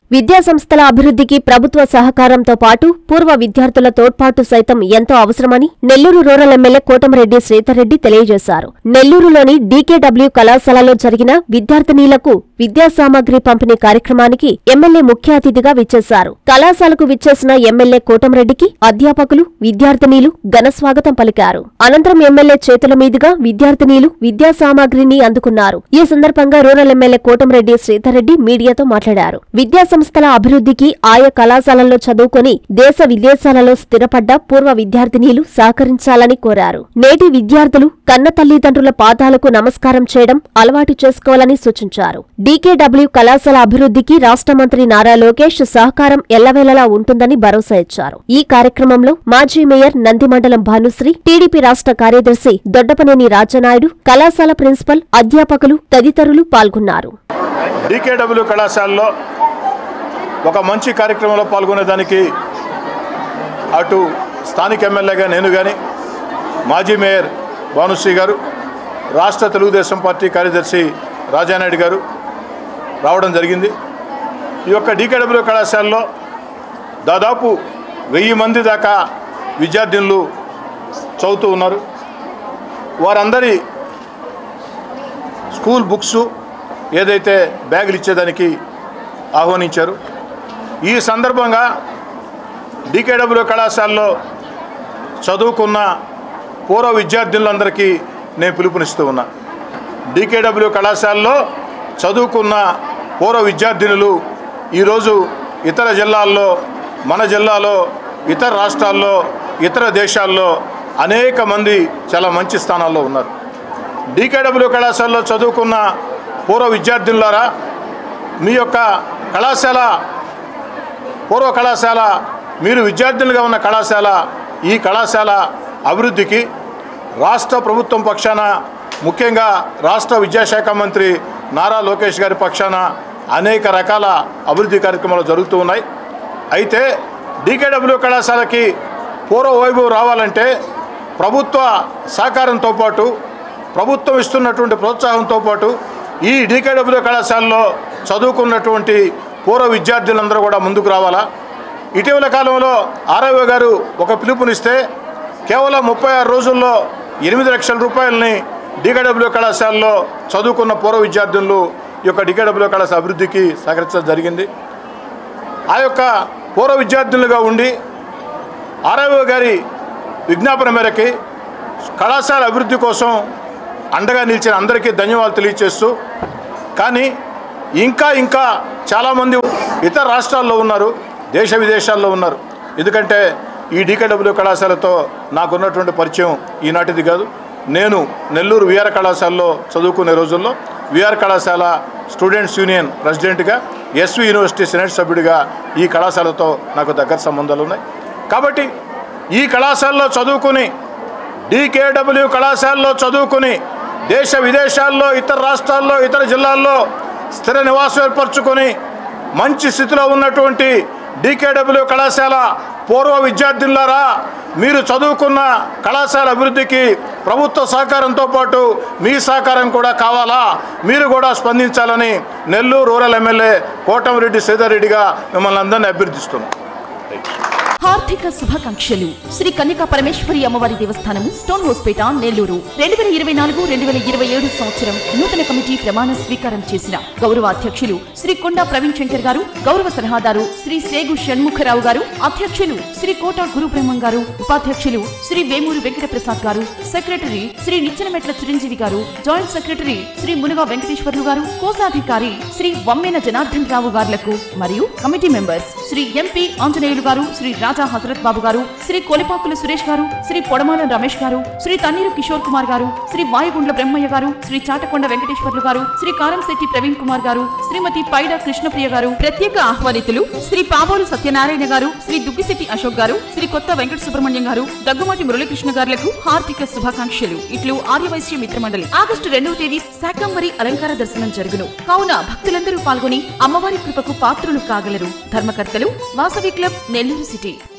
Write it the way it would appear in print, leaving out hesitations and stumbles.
విద్యా సంస్థల అభివృద్ధికి ప్రభుత్వ సహకారంతో పాటు పూర్వ విద్యార్థుల తోడ్పాటు సైతం ఎంతో అవసరమని నెల్లూరు రూరల్ ఎమ్మెల్యే కోటమిరెడ్డి శ్రీధర్రెడ్డి తెలియజేశారు. నెల్లూరులోని డీకేడబ్ల్యూ కళాశాలలో జరిగిన విద్యార్థినీలకు విద్యా సామగ్రి పంపిణీ కార్యక్రమానికి ఎమ్మెల్యే ముఖ్య అతిథిగా విచ్చేశారు. కళాశాలకు విచ్చేసిన ఎమ్మెల్యే కోటమిరెడ్డికి అధ్యాపకులు, విద్యార్థినీలు ఘనస్వాగతం పలికారు. అనంతరం ఎమ్మెల్యే చేతుల మీదుగా విద్యార్థినీలు విద్యా సామగ్రిని అందుకున్నారు. ఈ సందర్భంగా రూరల్ ఎమ్మెల్యే కోటమిరెడ్డి శ్రీధర్రెడ్డి మీడియాతో మాట్లాడారు. విద్యా సంస్థల అభివృద్ధికి ఆయా కళాశాలల్లో చదువుకొని దేశ విదేశాలలో స్థిరపడ్డ పూర్వ విద్యార్థినీలు సహకరించాలని కోరారు. నేటి విద్యార్థులు కన్న తల్లిదండ్రుల పాదాలకు నమస్కారం చేయడం అలవాటు చేసుకోవాలని సూచించారు. డీకేడబ్ల్యూ కళాశాల అభివృద్ధికి రాష్ట్ర మంత్రి నారా లోకేష్ సహకారం ఎల్లవేళలా ఉంటుందని భరోసా ఇచ్చారు. ఈ కార్యక్రమంలో మాజీ మేయర్ నంది మండలం భానుశ్రీ, టీడీపీ రాష్ట్ర కార్యదర్శి దొడ్డపనేని రాజనాయుడు, కళాశాల ప్రిన్సిపల్, అధ్యాపకులు తదితరులు పాల్గొన్నారు. డీకేడబ్ల్యూ కళాశాలలో ఒక మంచి కార్యక్రమంలో పాల్గొనేదానికి అటు స్థానిక ఎమ్మెల్యేగా నేను కానీ, మాజీ మేయర్ భానుశ్రీ గారు, రాష్ట్ర తెలుగుదేశం పార్టీ కార్యదర్శి రాజానాయుడు గారు రావడం జరిగింది. ఈ యొక్క డీకేడబ్ల్యూ కళాశాలలో దాదాపు 1000 మంది దాకా విద్యార్థినులు చదువుతూ ఉన్నారు. వారందరి స్కూల్ బుక్స్ ఏదైతే బ్యాగులు ఇచ్చేదానికి ఆహ్వానించారు. ఈ సందర్భంగా డీకేడబ్ల్యూ కళాశాలలో చదువుకున్న పూర్వ విద్యార్థులందరికీ నేను పిలుపునిస్తూ ఉన్నా. డీకేడబ్ల్యూ కళాశాలలో చదువుకున్న పూర్వ విద్యార్థినులు ఈరోజు ఇతర జిల్లాల్లో, మన జిల్లాలో, ఇతర రాష్ట్రాల్లో, ఇతర దేశాల్లో అనేక మంది చాలా మంచి స్థానాల్లో ఉన్నారు. డీకేడబ్ల్యూ కళాశాలలో చదువుకున్న పూర్వ విద్యార్థులారా, మీ యొక్క కళాశాల, పూర్వ కళాశాల, మీరు విద్యార్థులుగా ఉన్న కళాశాల, ఈ కళాశాల అభివృద్ధికి రాష్ట్ర ప్రభుత్వం పక్షాన, ముఖ్యంగా రాష్ట్ర విద్యాశాఖ మంత్రి నారా లోకేష్ గారి పక్షాన అనేక రకాల అభివృద్ధి కార్యక్రమాలు జరుగుతూ ఉన్నాయి. అయితే డీకేడబ్ల్యూ కళాశాలకి పూర్వ వైభవం రావాలంటే ప్రభుత్వ సహకారంతో పాటు, ప్రభుత్వం ఇస్తున్నటువంటి ప్రోత్సాహంతో పాటు ఈ డీకేడబ్ల్యూ కళాశాలలో చదువుకున్నటువంటి పూర్వ విద్యార్థులందరూ కూడా ముందుకు రావాలా. ఇటీవల కాలంలో ఆర్ఐఓ గారు ఒక పిలుపునిస్తే కేవలం 36 రోజుల్లో 8 లక్షల రూపాయలని డీకేడబ్ల్యూ కళాశాలలో చదువుకున్న పూర్వ విద్యార్థులు ఈ యొక్క డీకేడబ్ల్యూ కళాశాల అభివృద్ధికి సహకరించడం జరిగింది. ఆ యొక్క పూర్వ విద్యార్థులుగా ఉండి ఆర్ఐఓ గారి విజ్ఞాపన మేరకి కళాశాల అభివృద్ధి కోసం అండగా నిలిచిన అందరికీ ధన్యవాదాలు తెలియజేస్తూ, కానీ ఇంకా చాలామంది ఇతర రాష్ట్రాల్లో ఉన్నారు, దేశ విదేశాల్లో ఉన్నారు. ఎందుకంటే ఈ డీకేడబ్ల్యూ కళాశాలతో నాకున్నటువంటి పరిచయం ఈనాటిది కాదు. నేను నెల్లూరు విఆర్ కళాశాలలో చదువుకునే రోజుల్లో విఆర్ కళాశాల స్టూడెంట్స్ యూనియన్ ప్రెసిడెంట్గా, ఎస్వి యూనివర్సిటీ సెనేట్ సభ్యుడిగా ఈ కళాశాలతో నాకు దగ్గర సంబంధాలు ఉన్నాయి. కాబట్టి ఈ కళాశాలలో చదువుకుని, డీకేడబ్ల్యూ కళాశాలలో చదువుకుని దేశ విదేశాల్లో, ఇతర రాష్ట్రాల్లో, ఇతర జిల్లాల్లో స్థిర నివాసం ఏర్పరచుకొని మంచి స్థితిలో ఉన్నటువంటి డీకేడబ్ల్యూ కళాశాల పూర్వ విద్యార్థులారా, మీరు చదువుకున్న కళాశాల అభివృద్ధికి ప్రభుత్వ సహకారంతో పాటు మీ సహకారం కూడా కావాలా, మీరు కూడా స్పందించాలని నెల్లూరు రూరల్ ఎమ్మెల్యే కోటమిరెడ్డి శ్రీధర్రెడ్డిగా మిమ్మల్ని అందరినీ అభ్యర్థిస్తున్నాం. హార్దిక శుభాకాంక్షలు. శ్రీ కన్యకా పరమేశ్వరి అమ్మవారి దేవస్థానము, స్టోన్ హౌస్పేట, నెల్లూరు. 2024-2027 సంవత్సరం నూతన కమిటీ ప్రమాణ స్వీకారం చేసిన గౌరవ అధ్యక్షులు శ్రీ కొండా ప్రవీణ్ శంకర్ గారు, గౌరవ సలహాదారు శ్రీ సేగు షణ్ముఖరావు గారు, అధ్యక్షులు శ్రీ కోట గురుబ్రహ్మం గారు, ఉపాధ్యక్షులు శ్రీ వేమూరు వెంకట ప్రసాద్ గారు, సెక్రటరీ శ్రీ నిచ్చెనమెట్ల చిరంజీవి గారు, జాయింట్ సెక్రటరీ శ్రీ మునుగా వెంకటేశ్వర్లు గారు, కోశాధికారి శ్రీ వమ్మెన జనార్దన్ రావు గారులకు మరియు committee members Shri MP Anjaneyulu గారు, శ్రీ రాజా హజరత్ బాబు గారు, శ్రీ కొలిపాకుల సురేష్ గారు, శ్రీ పొడమాల రమేష్ గారు, శ్రీ తన్నీరు కిషోర్ కుమార్ గారు, శ్రీ వాయుగుండ్ల బ్రహ్మయ్య గారు, శ్రీ చాటకొండ వెంకటేశ్వర్లు గారు, శ్రీ కారంశెట్టి ప్రవీణ్ కుమార్ గారు, శ్రీమతి పైడ కృష్ణప్రియ గారు, ప్రత్యేక ఆహ్వానితులు శ్రీ పాబోలు సత్యనారాయణ గారు, శ్రీ దుగ్గిశెట్టి అశోక్ గారు, శ్రీ కొత్త వెంకట సుబ్రహ్మణ్యం గారు, దగ్గుమాటి మురళీకృష్ణ గారులకు హార్దిక శుభాకాంక్షలు. ఇట్లు ఆర్యవైశ్య మిత్రమండలి. ఆగస్టు 2వ తేదీ శాకంబరి అలంకార దర్శనం జరుగును. కావున భక్తులందరూ పాల్గొని అమ్మవారి కృపకు పాత్రులు కాగలరు. ధర్మకర్తలు వాసవి క్లబ్, నెల్లూరు సిటీ.